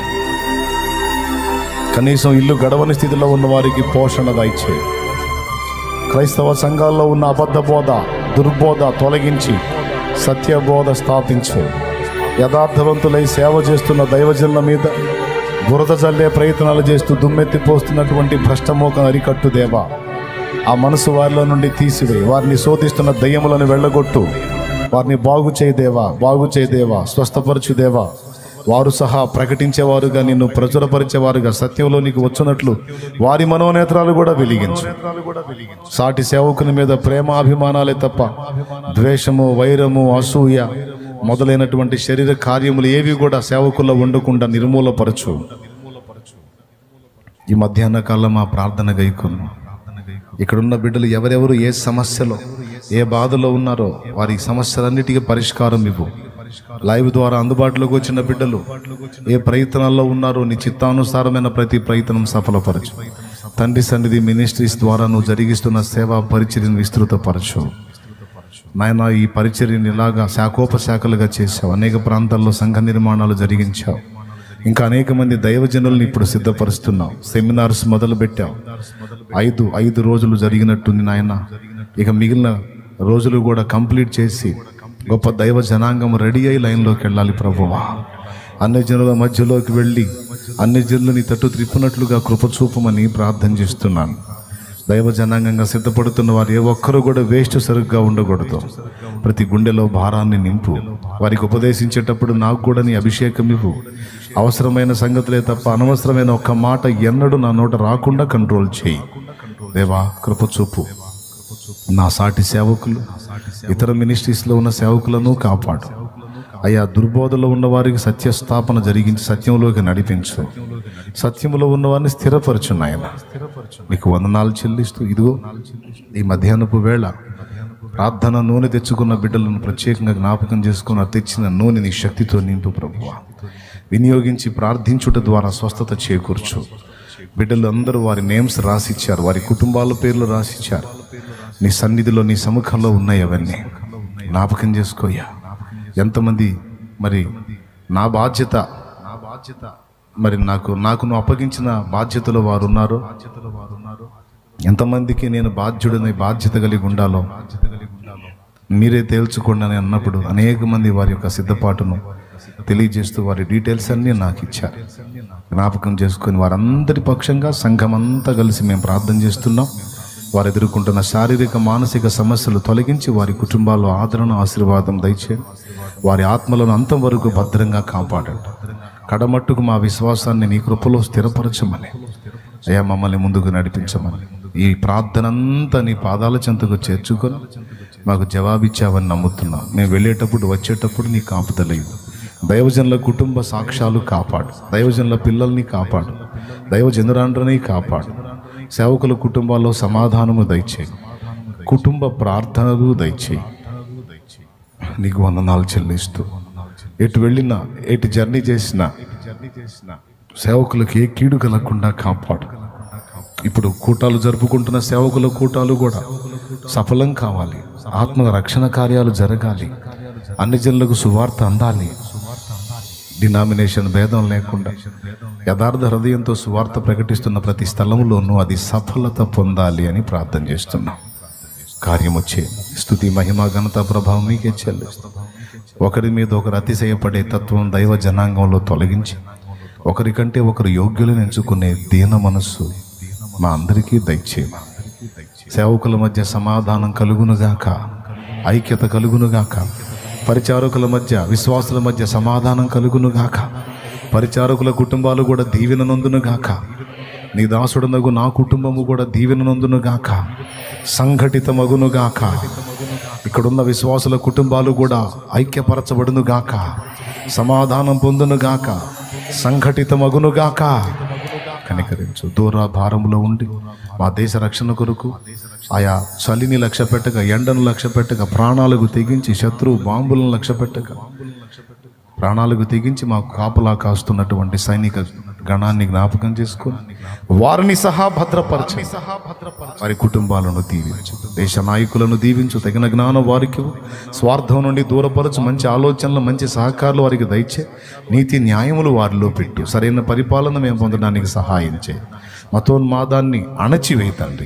కనీసం ఇల్లు గడవని స్థితిలో ఉన్న వారికి పోషణ దయచేయి. క్రైస్తవ సంఘాల్లో ఉన్న అబద్ధ బోధ, దుర్బోధ తొలగించి సత్యబోధ స్థాపించు. యథార్థవంతులై సేవ చేస్తున్న దైవజనుల మీద బురద జల్లే ప్రయత్నాలు చేస్తూ దుమ్మెత్తిపోస్తున్నటువంటి భ్రష్టమోకను అరికట్టు దేవా. ఆ మనసు వారిలో నుండి తీసివేయి. వారిని శోధిస్తున్న దయ్యములను వెళ్ళగొట్టు. వారిని బాగు చేయదేవా, బాగు చేయదేవా, స్వస్థపరచు దేవా. వారు సహా ప్రకటించేవారుగా, నిన్ను ప్రచురపరిచేవారుగా, సత్యంలో నీకు వచ్చినట్లు వారి మనోనేత్రాలు కూడా వెలిగించు. సాటి సేవకుని మీద ప్రేమాభిమానాలే తప్ప ద్వేషము, వైరము, అసూయ మొదలైనటువంటి శరీర కార్యములు ఏవి కూడా సేవకుల్లో ఉండకుండా నిర్మూలపరచు. ఈ మధ్యాహ్న కాలం మా ప్రార్థన గైకొను. ఇక్కడున్న బిడ్డలు ఎవరెవరు ఏ సమస్యలో, ఏ బాధలో ఉన్నారో వారి సమస్యలన్నిటికీ పరిష్కారం ఇవ్వు. లైవ్ ద్వారా అందుబాటులోకి వచ్చిన బిడ్డలు ఏ ప్రయత్నాల్లో ఉన్నారో నీ చిత్తానుసారమైన ప్రతి ప్రయత్నం సఫలపరచు. తండ్రి సన్నిధి మినిస్ట్రీస్ ద్వారా నువ్వు జరిగిస్తున్న సేవా పరిచర్యను విస్తృతపరచు నాయన. ఈ పరిచర్యను ఇలాగా శాఖోపశాఖలుగా చేశావు. అనేక ప్రాంతాల్లో సంఘ నిర్మాణాలు జరిగించావు. ఇంకా అనేక మంది దైవజనులను ఇప్పుడు సిద్ధపరుస్తున్నావు. సెమినార్స్ మొదలు పెట్టావు. 5 రోజులు జరిగినట్టుంది నాయన. ఇక మిగిలిన రోజులు కూడా కంప్లీట్ చేసి గొప్ప దైవ జనాంగం రెడీ అయి లైన్లోకి వెళ్ళాలి ప్రభువా. అన్ని జనుల మధ్యలోకి వెళ్ళి అన్ని జనులు నీ తట్టు త్రిప్పునట్లుగా కృప చూపమని ప్రార్థన చేస్తున్నాను. దైవ జనాంగంగా సిద్ధపడుతున్న వారు ఏ ఒక్కరు కూడా వేస్ట్ సరుగ్గా ఉండకూడదు. ప్రతి గుండెలో భారాన్ని నింపు. వారికి ఉపదేశించేటప్పుడు నాకు కూడా నీ అభిషేకం ఇవ్వు. అవసరమైన సంగతులే తప్ప అనవసరమైన ఒక్క మాట ఎన్నడూ నా నోట రాకుండా కంట్రోల్ చేయి దేవా. కృప చూపు. నా సాటి సేవకులు, ఇతర మినిస్ట్రీస్లో ఉన్న సేవకులను కాపాడు అయ్యా. దుర్బోధలో ఉన్న వారికి సత్యస్థాపన జరిగించి సత్యంలోకి నడిపించు. సత్యములో ఉన్నవారిని స్థిరపరచు నాయన. నీకు వందనాలు చెల్లిస్తూ ఇదిగో ఈ మధ్యాహ్నపు వేళ ప్రార్థన నూనె తెచ్చుకున్న బిడ్డలను ప్రత్యేకంగా జ్ఞాపకం చేసుకున్న తెచ్చిన నూనె నీ శక్తితో నింపు ప్రభువా. వినియోగించి ప్రార్థించుట ద్వారా స్వస్థత చేకూర్చు. బిడ్డలు అందరూ వారి నేమ్స్ రాసిచ్చారు, వారి కుటుంబాల పేర్లు రాసిచ్చారు. నీ సన్నిధిలో నీ సముఖంలో ఉన్నాయి, అవన్నీ జ్ఞాపకం చేసుకోయ్యా. ఎంతమంది మరి నా బాధ్యత మరి నాకు నువ్వు అప్పగించిన బాధ్యతలో వారు ఉన్నారో, ఎంతమందికి నేను బాధ్యుడని బాధ్యత కలిగి ఉండాలో మీరే తేల్చుకోండి అని అన్నప్పుడు అనేక మంది వారి యొక్క సిద్ధపాటును తెలియజేస్తూ వారి డీటెయిల్స్ అన్నీ నాకు ఇచ్చారు. జ్ఞాపకం చేసుకొని వారందరి పక్షంగా సంఘం అంతా కలిసి మేము ప్రార్థన చేస్తున్నాం. వారు ఎదుర్కొంటున్న శారీరక మానసిక సమస్యలు తొలగించి వారి కుటుంబాల్లో ఆదరణ ఆశీర్వాదం దయచేయండి. వారి ఆత్మలను అంతం వరకు భద్రంగా కాపాడండి. కడమట్టుకు మా విశ్వాసాన్ని నీ కృపలో స్థిరపరచమని అయ్యా మమ్మల్ని ముందుకు నడిపించమని ఈ ప్రార్థన అంతా నీ పాదాల చెంతకు చేర్చుకొని మాకు జవాబిచ్చావని నమ్ముతున్నాం. మేము వెళ్ళేటప్పుడు వచ్చేటప్పుడు నీ కాపుదలయ్యి దైవజనుల కుటుంబ సాక్ష్యాలు కాపాడు. దైవజనుల పిల్లల్ని కాపాడు. దైవజనురాండ్రని కాపాడు. సేవకుల కుటుంబాల్లో సమాధానము దయచేయి. కుటుంబ ప్రార్థనలు దయచేయి. నీకు వందనాలు చెల్లిస్తూ ఎటు వెళ్ళినా ఎటు జర్నీ చేసినా సేవకులకు ఏ కీడు కలగకుండా కాపాడు. ఇప్పుడు కూటాలు జరుపుకుంటున్న సేవకుల కూటాలు కూడా సఫలం కావాలి. ఆత్మ రక్షణ కార్యాలు జరగాలి. అన్ని జనులకు సువార్త అందాలి. డినామినేషన్ భేదం లేకుండా యథార్థ హృదయంతో సువార్త ప్రకటిస్తున్న ప్రతి స్థలంలోనూ అది సఫలత పొందాలి అని ప్రార్థన చేస్తున్నాం. కార్యం వచ్చే స్తుతి మహిమ ఘనత ప్రభావం మీకే చెల్లిస్తాం. ఒకరి మీద ఒకరు అతిశయపడే తత్వం దైవ జనాంగంలో తొలగించి ఒకరికంటే ఒకరు యోగ్యులను ఎంచుకునే దీన మనస్సు మా అందరికీ దయచేయమా. సేవకుల మధ్య సమాధానం కలుగునుగాక, ఐక్యత కలుగునుగాక. పరిచారకుల మధ్య విశ్వాసుల మధ్య సమాధానం కలుగునుగాక. పరిచారకుల కుటుంబాలు కూడా దీవెన నొందునుగాక. నీ దాసుడనగు నా కుటుంబము కూడా దీవెన నొందునుగాక, సంఘటితమగునుగాక. ఇక్కడున్న విశ్వాసుల కుటుంబాలు కూడా ఐక్యపరచబడునుగాక, సమాధానం పొందునుగాక, సంఘటితమగునుగాక. కనికరించు. దూర భారంలో ఉండి మా దేశ రక్షణ కొరకు ఆయా చలిని లక్ష్య పెట్టక, ఎండను లక్ష్య పెట్టక, ప్రాణాలకు తెగించి శత్రువు బాంబులను లక్ష్య పెట్టక ప్రాణాలకు తెగించి మాకు కాపలా కాస్తున్నటువంటి సైనిక గణాన్ని జ్ఞాపకం చేసుకొని వారిని సహా భద్రపరచు. వారి కుటుంబాలను దీవించు. దేశ నాయకులను దీవించు. తగిన జ్ఞానం వారికి, స్వార్థం నుండి దూరపరచు. మంచి ఆలోచనలు, మంచి సహకారాలు వారికి దయచే. నీతి న్యాయములు వారిలో పెట్టు. సరైన పరిపాలన మేము పొందడానికి సహాయం చేయి. మతోన్మాదాన్ని అణచివేయి తండ్రి.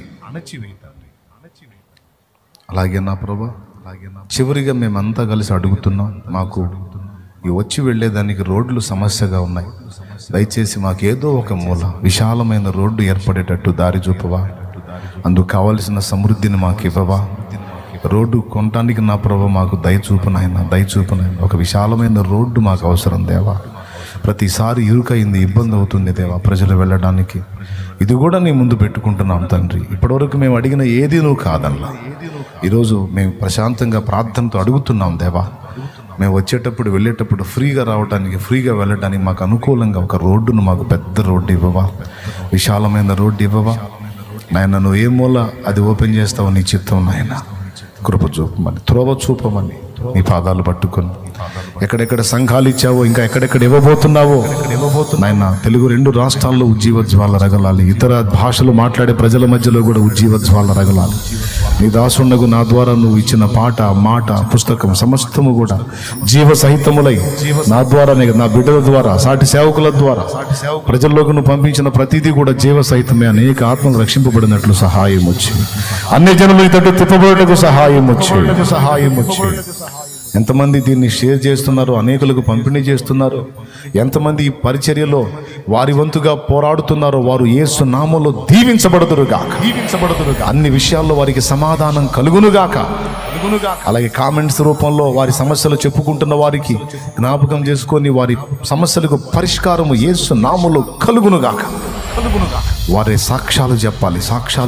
అలాగే నా ప్రభా, చివరిగా మేమంతా కలిసి అడుగుతున్నాం. మాకు ఈ వచ్చి వెళ్ళేదానికి రోడ్లు సమస్యగా ఉన్నాయి. దయచేసి మాకేదో ఒక మూల విశాలమైన రోడ్డు ఏర్పడేటట్టు దారి చూపవా. అందుకు కావలసిన సమృద్ధిని మాకు ఇవ్వవా. రోడ్డు కొనటానికి నా ప్రభు మాకు దయచూపునైనా ఒక విశాలమైన రోడ్డు మాకు అవసరం దేవా. ప్రతిసారి ఇరుకైంది, ఇబ్బంది అవుతుంది దేవా ప్రజలు వెళ్ళడానికి. ఇది కూడా నీ ముందు పెట్టుకుంటున్నాం తండ్రి. ఇప్పటివరకు మేము అడిగిన ఏది నువ్వు కాదల్లా. ఈరోజు మేము ప్రశాంతంగా ప్రార్థనతో అడుగుతున్నాం దేవా. మేము వచ్చేటప్పుడు వెళ్ళేటప్పుడు ఫ్రీగా రావడానికి, ఫ్రీగా వెళ్ళడానికి మాకు అనుకూలంగా ఒక రోడ్డును, మాకు పెద్ద రోడ్డు ఇవ్వవా, విశాలమైన రోడ్డు ఇవ్వవా నాయన. నువ్వు ఏ మూల అది ఓపెన్ చేస్తావు నీ చిత్తం నాయన. కృప చూపమని, త్రోవ చూపమని నీ పాదాలు పట్టుకొని ఎక్కడెక్కడ సంఘాలు ఇచ్చావో, ఇంకా ఎక్కడెక్కడ ఇవ్వబోతున్నావో నాయన. తెలుగు 2 రాష్ట్రాల్లో ఉజ్జీవ జ్వాల రగలాలి. ఇతర భాషలు మాట్లాడే ప్రజల మధ్యలో కూడా ఉజ్జీవ జ్వాల రగలాలి. నీ దాసుండగు నా ద్వారా నువ్వు ఇచ్చిన పాట, మాట, పుస్తకం సమస్తము కూడా జీవ సహితములై నా ద్వారానే, నా బిడ్డల ద్వారా, సాటి సేవకుల ద్వారా ప్రజల్లోకి నువ్వు పంపించిన ప్రతిదీ కూడా జీవ సహితమే. అనేక ఆత్మలు రక్షింపబడినట్లు సహాయం వచ్చి, అన్ని జనులు ఇతడు తిప్పబడుటకు సహాయం వచ్చి ఎంతమంది దీన్ని షేర్ చేస్తున్నారు, అనేకులకు పంపిణీ చేస్తున్నారు, ఎంతమంది ఈ పరిచర్యలో వారి వంతుగా పోరాడుతున్నారో వారు యేసు నామములో దీవించబడుదురుగాక. అన్ని విషయాల్లో వారికి సమాధానం కలుగునుగాక. అలాగే కామెంట్స్ రూపంలో వారి సమస్యలు చెప్పుకుంటున్న వారికి జ్ఞాపకం చేసుకొని వారి సమస్యలకు పరిష్కారము యేసు నామములో కలుగునుగాక. వారి సాక్ష్యాలు చెప్పాలి.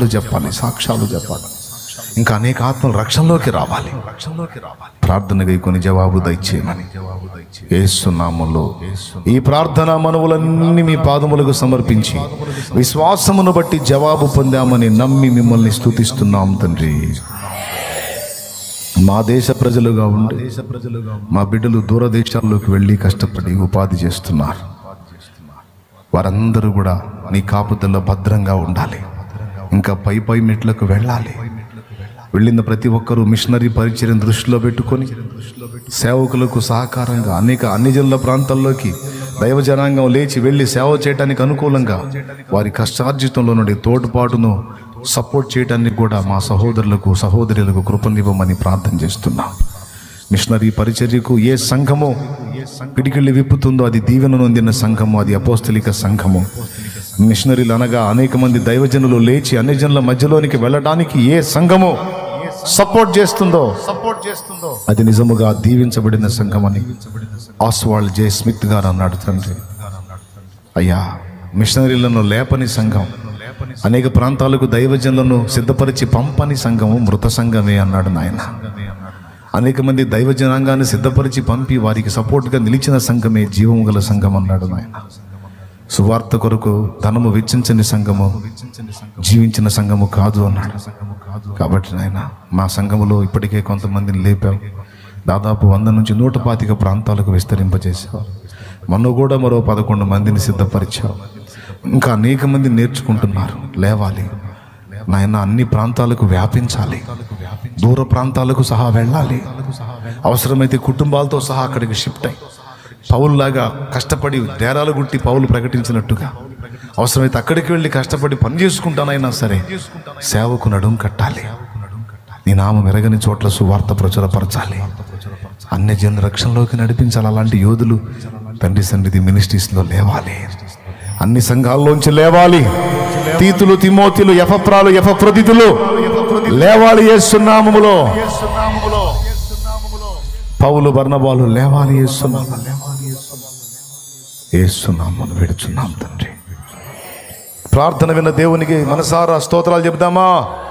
ఇంకా అనేక ఆత్మలు రక్షణలోకి రావాలి. ప్రార్థనగా కొన్ని జవాబు దయచేయమని యేసు నామములో ఈ ప్రార్థన మనవులన్నీ మీ పాదములకు సమర్పించి విశ్వాసమును బట్టి జవాబు పొందామని నమ్మి మిమ్మల్ని స్తుతిస్తున్నాం తండ్రి. మా దేశ ప్రజలుగా ఉండి మా బిడ్డలు దూరదేశాల్లోకి వెళ్ళి కష్టపడి ఉపాధి చేస్తున్నారు. వారందరూ కూడా నీ కాపుదల్లో భద్రంగా ఉండాలి. ఇంకా పై మెట్లకు వెళ్ళాలి. వెళ్ళిన ప్రతి ఒక్కరూ మిషనరీ పరిచర్యను దృష్టిలో పెట్టుకొని సేవకులకు సహకారంగా అనేక అన్ని జిల్లా ప్రాంతాల్లోకి దైవజనాంగం లేచి వెళ్ళి సేవ చేయడానికి అనుకూలంగా వారి కష్టార్జితంలో నుండి తోడ్పాటును సపోర్ట్ చేయడానికి కూడా మా సహోదరులకు సహోదరులకు కృపనివ్వమని ప్రార్థన చేస్తున్నాం. మిషనరీ పరిచర్యకు ఏ సంఘము పిడికిళ్ళు విప్పుతుందో అది దీవెన నొందిన సంఘము, అది అపోస్తలిక సంఘము. మిషనరీలు అనగా అనేక మంది దైవజనులు లేచి అన్ని జనుల మధ్యలోనికి వెళ్ళడానికి ఏ సంఘము సపోర్ట్ చేస్తుందో అది నిజముగా దీవించబడిన సంఘం అని ఆస్వాల్డ్ జే స్మిత్ గారు అన్నాడు. తండ్రి అయ్యా, మిషనరీలను లేపని సంఘం, అనేక ప్రాంతాలకు దైవజనులను సిద్ధపరిచి పంపని సంఘము మృత సంఘమే అన్నాడు నాయన. అనేక మంది దైవజనాంగాన్ని సిద్ధపరిచి పంపి వారికి సపోర్ట్గా నిలిచిన సంఘమే జీవము గల సంఘం అన్నాడు నాయన. సువార్త కొరకు ధనము వెచ్చించని సంఘము జీవించిన సంఘము కాదు అన్నాడు. కాబట్టి నాయన మా సంఘములో ఇప్పటికే కొంతమందిని లేపావు. దాదాపు 100 నుంచి 125 ప్రాంతాలకు విస్తరింపజేశావు. మొన్న కూడా మరో 11 మందిని సిద్ధపరిచావు. ఇంకా అనేక మంది నేర్చుకుంటున్నారు. లేవాలి నాయన, అన్ని ప్రాంతాలకు వ్యాపించాలి. దూర ప్రాంతాలకు సహా వెళ్ళాలి. అవసరమైతే కుటుంబాలతో సహా అక్కడికి షిఫ్ట్ అయ్యి పౌలులాగా కష్టపడి డేరాలు గుట్టి పౌలు ప్రకటించినట్టుగా అవసరమైతే అక్కడికి వెళ్ళి కష్టపడి పని చేసుకుంటానైనా సరే సేవకు నడుం కట్టాలి. నీ నామం ఎరగని చోట్ల సువార్త ప్రచురపరచాలి. అన్ని జన రక్షణలోకి నడిపించాలి. అలాంటి యోధులు తండ్రి సన్నిధి మినిస్ట్రీస్లో లేవాలి. అన్ని సంఘాల్లోంచి లేవాలి. తీతులు, తిమోతిలు, ఎఫప్రాలు, ఎఫప్రొదితులు లేవాలి యేసు నామములో. పౌలు, బర్నబాలు లేవాలి యేసు నామములో. యేసు నామములో వేడుచున్నాం తండ్రి. ప్రార్థన విన్న దేవునికి మనసారా స్తోత్రాలు చెబుదామా?